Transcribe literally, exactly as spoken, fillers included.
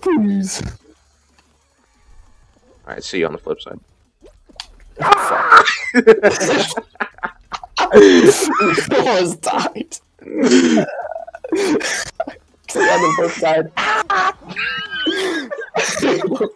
Please. Alright, see you on the flip side. You almost died. See you on the flip side.